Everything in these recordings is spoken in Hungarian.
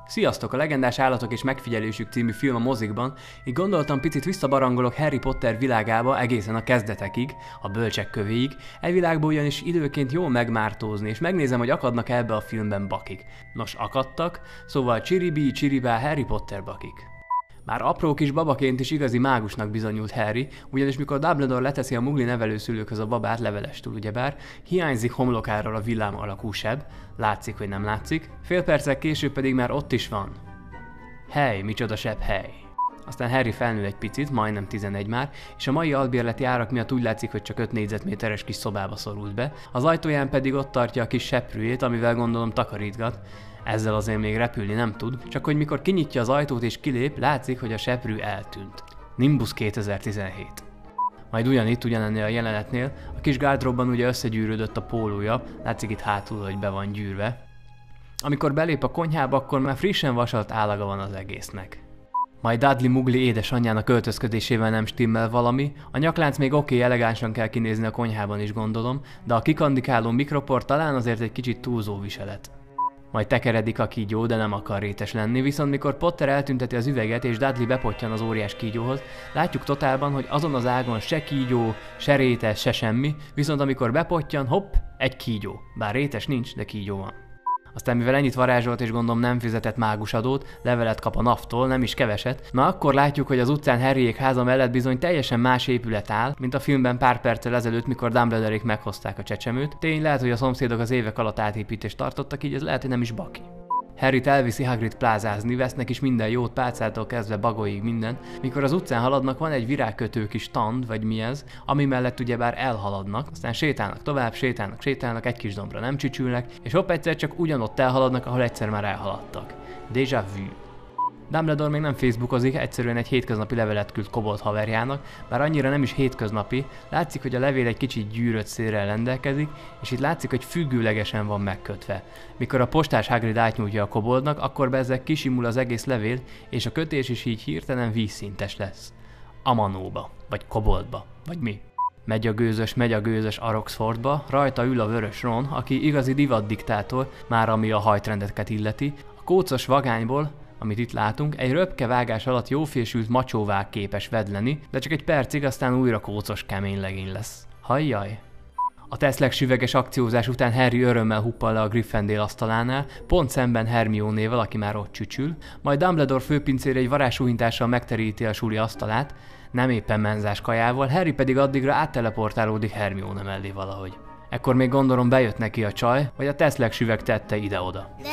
Sziasztok! A Legendás állatok és megfigyelésük című film a mozikban, így gondoltam picit visszabarangolok Harry Potter világába egészen a kezdetekig, a bölcsek kövéig, e világból ugyanis időként jól megmártózni, és megnézem, hogy akadnak ebbe a filmben bakik. Nos, akadtak, szóval csiribí, csiribá Harry Potter bakik. Már apró kis babaként is igazi mágusnak bizonyult Harry, ugyanis mikor Dumbledore leteszi a mugli nevelőszülőkhöz a babát levelestül ugyebár, hiányzik homlokáról a villám alakú seb, látszik, hogy nem látszik, fél perccel később pedig már ott is van. Hely, micsoda seb, hely! Aztán Harry felnő egy picit, majdnem 11 már, és a mai albérleti árak miatt úgy látszik, hogy csak 5 négyzetméteres kis szobába szorult be, az ajtóján pedig ott tartja a kis seprűjét, amivel gondolom takarítgat. Ezzel azért még repülni nem tud, csak hogy mikor kinyitja az ajtót és kilép, látszik, hogy a seprű eltűnt. Nimbus 2017. Majd ugyanennél a jelenetnél, a kis gárdróbban ugye összegyűrődött a pólója, látszik itt hátul, hogy be van gyűrve. Amikor belép a konyhába, akkor már frissen vasalt állaga van az egésznek. Majd Dudley Mugli édesanyjának öltözködésével nem stimmel valami, a nyaklánc még oké, elegánsan kell kinézni a konyhában is gondolom, de a kikandikáló mikroport talán azért egy kicsit túlzó viselet. Majd tekeredik a kígyó, de nem akar rétes lenni, viszont mikor Potter eltünteti az üveget és Dudley bepottyan az óriás kígyóhoz, látjuk totálban, hogy azon az ágon se kígyó, se rétes, se semmi, viszont amikor bepottyan, hopp, egy kígyó. Bár rétes nincs, de kígyó van. Aztán mivel ennyit varázsolt és gondolom nem fizetett mágusadót, levelet kap a NAV-tól, nem is keveset, na akkor látjuk, hogy az utcán Harryék háza mellett bizony teljesen más épület áll, mint a filmben pár perccel ezelőtt, mikor Dumbledorék meghozták a csecsemőt. Tény, lehet, hogy a szomszédok az évek alatt átépítést tartottak, így ez lehet, hogy nem is baki. Harryt elviszi Hagrid plázázni, vesznek is minden jót, pálcától kezdve bagolyig minden. Mikor az utcán haladnak, van egy virágkötő kis stand, vagy mi ez, ami mellett ugyebár elhaladnak, aztán sétálnak tovább, sétálnak, egy kis dombra nem csücsülnek, és hopp egyszer csak ugyanott elhaladnak, ahol egyszer már elhaladtak. Déjà vu. Dumbledore még nem facebookozik, egyszerűen egy hétköznapi levelet küld kobold haverjának, bár annyira nem is hétköznapi, látszik, hogy a levél egy kicsit gyűrött szélrel rendelkezik, és itt látszik, hogy függőlegesen van megkötve. Mikor a postás Hagrid átnyújtja a koboldnak, akkor bezzeg kisimul az egész levél, és a kötés is így hirtelen vízszintes lesz. Amanóba, vagy koboldba, vagy mi. Megy a gőzös Aroxfordba, rajta ül a vörös Ron, aki igazi divatdiktátor, már ami a hajtrendeket illeti, a kócos vagányból, amit itt látunk, egy röpkevágás alatt jófésült macsóvá képes vedleni, de csak egy percig, aztán újra kócos kemény legény lesz. Hajjaj! A Teszlek süveges akciózás után Harry örömmel huppal le a Gryffindor asztalánál, pont szemben Hermionéval, aki már ott csücsül, majd Dumbledore főpincére egy varázssújintással megteríti a suli asztalát, nem éppen menzás kajával, Harry pedig addigra átteleportálódik Hermione mellé valahogy. Ekkor még gondolom bejött neki a csaj, vagy a Teszlek süveg tette ide-oda. De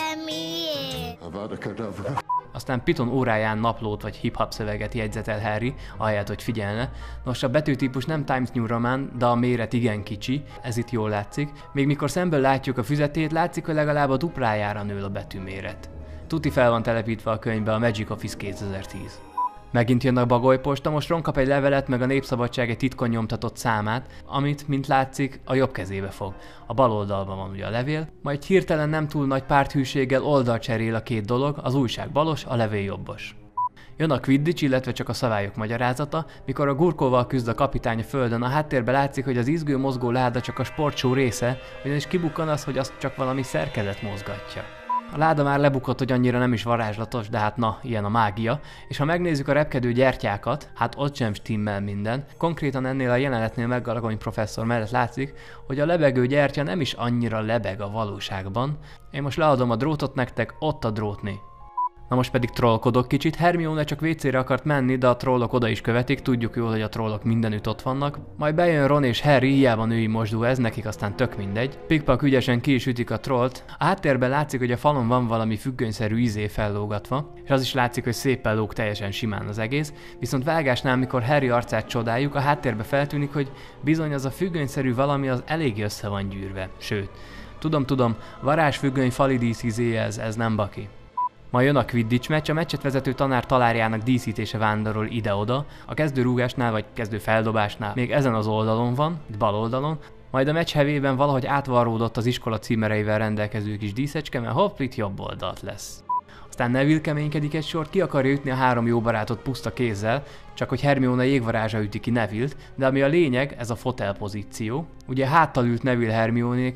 miért? Aztán Piton óráján naplót vagy hip-hop szöveget jegyzetel Harry, ahelyett, hogy figyelne. Nos, a betűtípus nem Times New Roman, de a méret igen kicsi, ez itt jól látszik. Még mikor szemből látjuk a füzetét, látszik, hogy legalább a duplájára nő a betűméret. Tuti fel van telepítve a könyvbe a Magic Office 2010. Megint jön a bagolyposta, most Ron kap egy levelet, meg a Népszabadság egy titkon nyomtatott számát, amit, mint látszik, a jobb kezébe fog. A bal oldalban van ugye a levél, majd hirtelen nem túl nagy párthűséggel oldalcserél a két dolog, az újság balos, a levél jobbos. Jön a Quidditch, illetve csak a szabályok magyarázata, mikor a gurkóval küzd a kapitány a földön, a háttérben látszik, hogy az izgő mozgó láda csak a sportshow része, ugyanis kibukkan az, hogy azt csak valami szerkezet mozgatja. A láda már lebukott, hogy annyira nem is varázslatos, de hát na, ilyen a mágia, és ha megnézzük a repkedő gyertyákat, hát ott sem stimmel minden. Konkrétan ennél a jelenetnél Meggalagony professzor mellett látszik, hogy a lebegő gyertya nem is annyira lebeg a valóságban. Én most leadom a drótot nektek, ott a drótné. Na most pedig trollkodok kicsit, Hermione csak WC-re akart menni, de a trollok oda is követik, tudjuk jól, hogy a trollok mindenütt ott vannak. Majd bejön Ron és Harry, hiába női mosdó ez, nekik aztán tök mindegy. Pikpak ügyesen ki is ütik a trollt, a háttérben látszik, hogy a falon van valami függönyszerű izé fellógatva, és az is látszik, hogy szépen lóg teljesen simán az egész, viszont vágásnál, mikor Harry arcát csodáljuk, a háttérbe feltűnik, hogy bizony az a függönyszerű valami az elég össze van gyűrve, sőt. Tudom, varázsfüggöny falidísz izé ez nem baki. Ma jön a Quidditch meccs, a meccset vezető tanár talárjának díszítése vándorol ide-oda, a kezdőrúgásnál vagy kezdőfeldobásnál még ezen az oldalon van, bal oldalon, majd a meccs hevében valahogy átvarródott az iskola címereivel rendelkező kis díszecske, mert hopp, itt jobb oldalt lesz. Aztán Neville keménykedik egy sort, ki akarja ütni a három jó barátot puszta kézzel, csak hogy Hermione jégvarázsa üti ki Neville-t, de ami a lényeg, ez a fotel pozíció. Ugye háttal ült Neville Hermionéknak,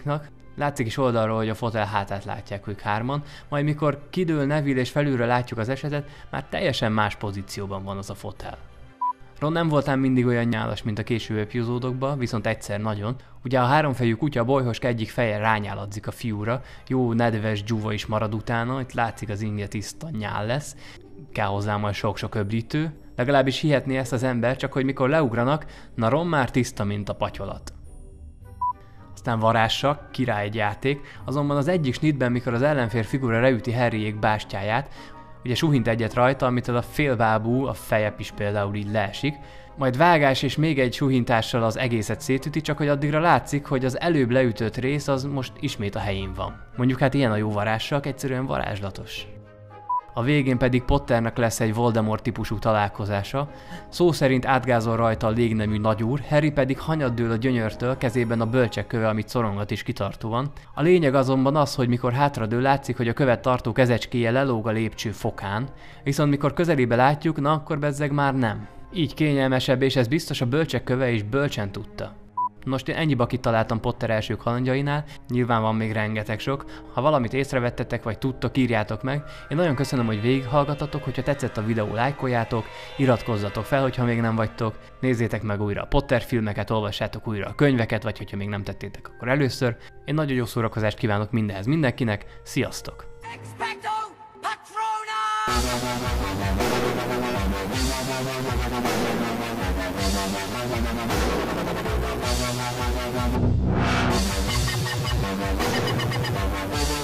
Látszik is oldalról, hogy a fotel hátát látják ők hárman, majd mikor kidől Neville és felülről látjuk az esetet, már teljesen más pozícióban van az a fotel. Ron nem voltán mindig olyan nyálas, mint a később epizódokban, viszont egyszer nagyon. Ugye a háromfejű kutya bolyhoska egyik feje rányáladzik a fiúra, jó nedves dzsúva is marad utána, itt látszik az inge tiszta nyál lesz, kell hozzá majd sok-sok öblítő, legalábbis hihetné ezt az ember, csak hogy mikor leugranak, na Ron már tiszta, mint a patyolat. Aztán varázssak, király egy játék, azonban az egyik snitben, mikor az ellenfél figura leüti Harryék bástyáját, ugye suhint egyet rajta, amitől a félbábú, a fejep is például így leesik, majd vágás és még egy suhintással az egészet szétüti, csak hogy addigra látszik, hogy az előbb leütött rész az most ismét a helyén van. Mondjuk hát ilyen a jó varázssak, egyszerűen varázslatos. A végén pedig Potternek lesz egy Voldemort típusú találkozása, szó szerint átgázol rajta a légnemű nagyúr, Harry pedig hanyat dől a gyönyörtől, kezében a bölcsek köve, amit szorongat is kitartóan. A lényeg azonban az, hogy mikor hátradől látszik, hogy a követ tartó kezecskéje lelóg a lépcső fokán, viszont mikor közelébe látjuk, na akkor bezzeg már nem. Így kényelmesebb, és ez biztos a bölcsek köve is bölcsen tudta. Most én ennyi bakit találtam Potter első kalandjainál, nyilván van még rengeteg sok. Ha valamit észrevettetek vagy tudtok, írjátok meg. Én nagyon köszönöm, hogy végighallgatatok, hogyha tetszett a videó, lájkoljátok, iratkozzatok fel, hogyha még nem vagytok, nézzétek meg újra a Potter filmeket, olvassátok újra a könyveket, vagy hogyha még nem tettétek, akkor először. Én nagyon jó szórakozást kívánok mindenhez mindenkinek, sziasztok! Expecto Patronum!